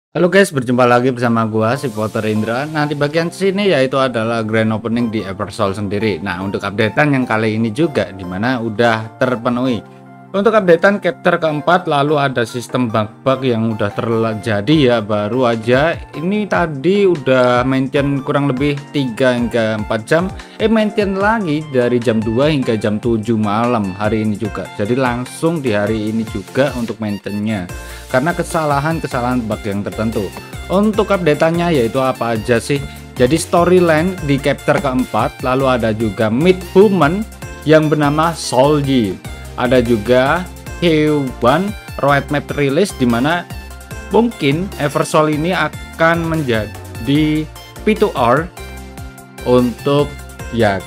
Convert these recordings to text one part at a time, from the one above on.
Halo guys, berjumpa lagi bersama gua si Potter Indra. Nah, di bagian sini yaitu adalah grand opening di Eversol sendiri. Nah, untuk updatean yang kali ini juga dimana udah terpenuhi. Untuk updatean chapter keempat, lalu ada sistem bug-bug yang udah terjadi ya, baru aja ini tadi udah maintain kurang lebih 3 hingga 4 jam, maintain lagi dari jam 2 hingga jam 7 malam hari ini juga. Jadi langsung di hari ini juga untuk maintainnya karena kesalahan bug yang tertentu. Untuk updateannya yaitu apa aja sih? Jadi storyline di chapter keempat, lalu ada juga Meet Human yang bernama Solji. Ada juga Hewan roadmap rilis dimana mungkin Eversol ini akan menjadi P2R untuk ya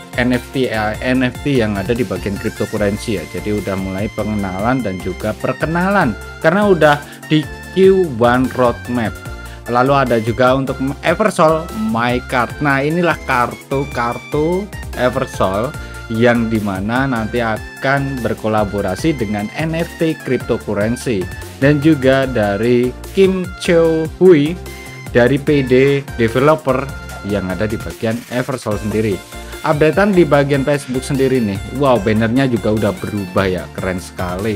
NFT yang ada di bagian cryptocurrency ya. Jadi udah mulai pengenalan dan juga perkenalan karena udah di Q1 roadmap. Lalu ada juga untuk Eversol My Card. Nah, inilah kartu Eversol yang dimana nanti akan berkolaborasi dengan NFT cryptocurrency dan juga dari Kim Cho Hui dari PD developer yang ada di bagian Eversol sendiri. Updatean di bagian Facebook sendiri nih, wow, bannernya juga udah berubah ya, keren sekali.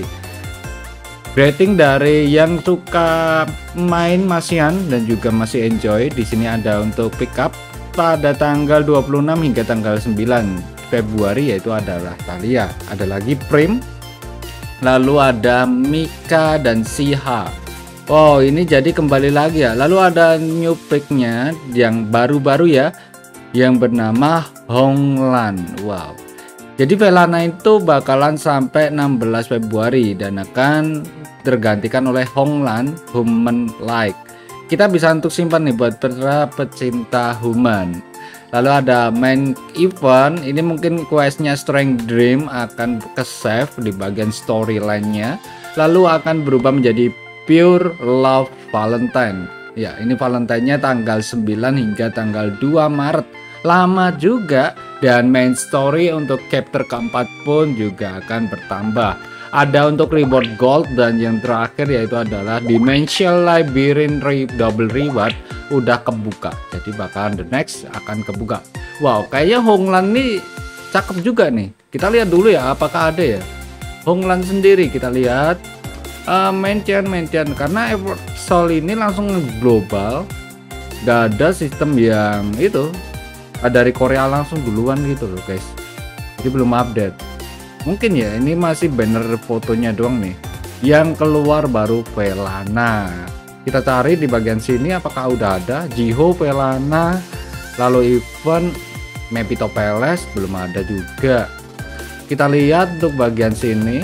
Rating dari yang suka main masian dan juga masih enjoy, di sini ada untuk pick up pada tanggal 26 hingga tanggal 9 Februari yaitu adalah Thalia, ada lagi Prim, lalu ada Mika dan Siha. Oh, ini jadi kembali lagi ya. Lalu ada new picknya yang baru-baru ya, yang bernama Honglan. Wow, jadi Velana itu bakalan sampai 16 Februari dan akan tergantikan oleh Honglan Human Like. Kita bisa untuk simpan nih buat para pecinta human. Lalu ada main event, ini mungkin questnya Strength Dream akan ke save di bagian storyline-nya, lalu akan berubah menjadi Pure Love Valentine. Ya, ini Valentine-nya tanggal 9 hingga tanggal 2 Maret. Lama juga, dan main story untuk chapter keempat pun juga akan bertambah. Ada untuk reward gold dan yang terakhir yaitu adalah Dimensional Labyrinth double reward udah kebuka, jadi bakalan the next akan kebuka. Wow, kayaknya Honglan nih cakep juga nih. Kita lihat dulu ya apakah ada ya Honglan sendiri. Kita lihat mention karena Eversol ini langsung global, gak ada sistem yang itu dari Korea langsung duluan gitu loh guys, jadi belum update. Mungkin ya ini masih banner fotonya doang nih yang keluar, baru Velana. Kita cari di bagian sini apakah udah ada Jiho Velana, lalu event Mepito Palace belum ada juga. Kita lihat untuk bagian sini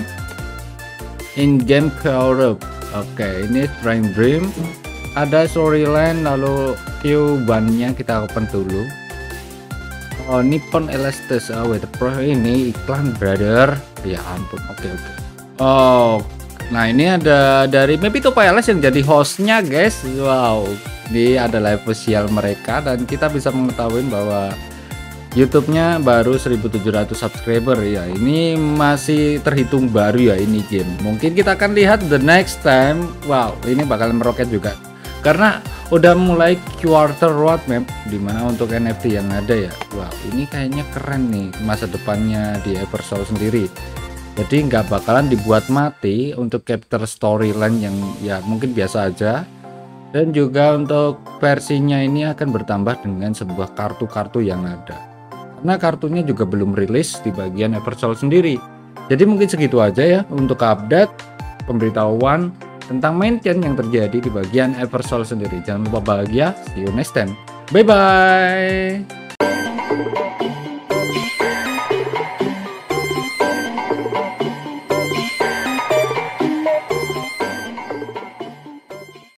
in game Europe. Oke, ini Strength Dream, ada storyline, lalu Q1-nya kita open dulu. Oh, Nippon Elastis with Pro, ini iklan brother, ya ampun. Oke. Oh, nah ini ada dari Mepito Palace yang jadi hostnya guys. Wow, ini adalah official mereka dan kita bisa mengetahui bahwa YouTube-nya baru 1700 subscriber ya. Ini masih terhitung baru ya ini game. Mungkin kita akan lihat the next time. Wow, ini bakal meroket juga karena udah mulai quarter roadmap dimana untuk NFT yang ada ya. Wow, ini kayaknya keren nih masa depannya di Eversol sendiri. Jadi nggak bakalan dibuat mati untuk chapter storyline yang ya mungkin biasa aja, dan juga untuk versinya ini akan bertambah dengan sebuah kartu-kartu yang ada karena kartunya juga belum rilis di bagian Eversol sendiri. Jadi mungkin segitu aja ya untuk update pemberitahuan tentang maintain yang terjadi di bagian Eversol sendiri. Jangan lupa bahagia, see you next time, bye bye.